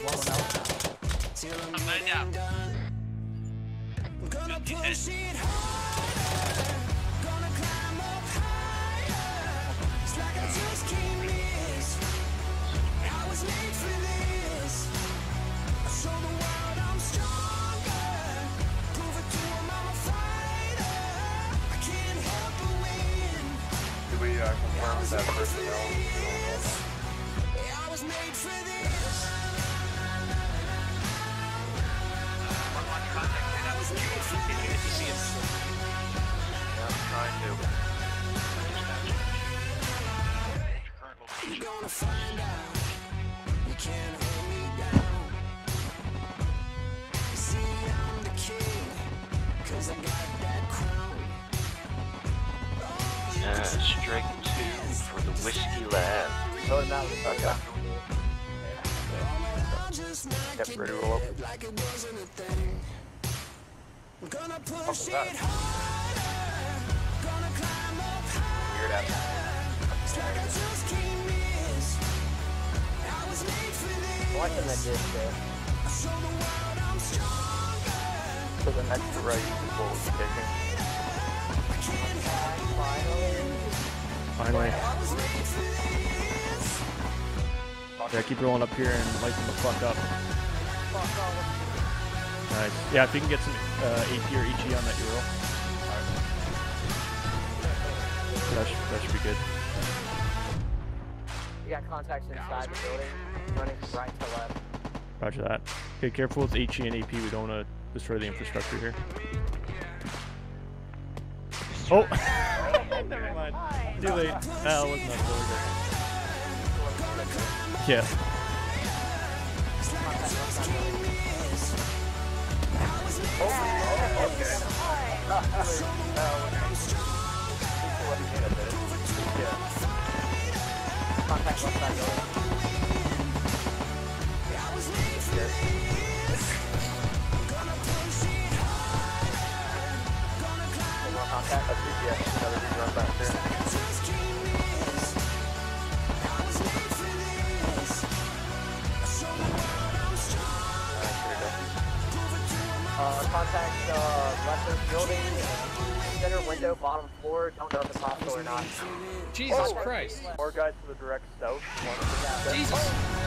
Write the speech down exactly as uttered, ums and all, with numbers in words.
blowing out. I'm laying down. Gonna push it harder, gonna climb up higher. It's like I just can't miss. I was made for this. I show the world I'm stronger. Prove it to 'em I'm a fighter. I can't help but win. Did we uh, confirm that personnel? I was made for this. Yeah, I'm trying to. You're gonna find out. You can't hold me down. You see, I'm the king, 'cause I got that crown. Uh, strike two for the Whiskey Lab. Load him out with the okay. Yep, ready to roll up. Like it wasn't a thing. I'm gonna push it harder, gonna climb up higher. Weird out. It's like I just can't miss. I was made for this. Watching that disc there. I show the world I'm stronger. So the next to right is what was kicking. I can't help but win. Finally. I was made for this. Yeah, keep rolling up here and lighten the fuck up. Nice. Yeah, if you can get some uh, A P or H E on that Euro. That should, that should be good. You got contacts inside the building, running from right to left. Roger that. Okay, careful with H E and A P. We don't want to destroy the infrastructure here. Oh! Never mind. Too late. Ah, it wasn't that forward. Yeah. Oh, okay. Contact left side building. More contact. That's easy. Yeah, another dude run back there. Uh, contact uh, left building, center window, bottom floor. Don't know if it's hostile or not. Jesus Christ. More guys to the direct south. Jesus.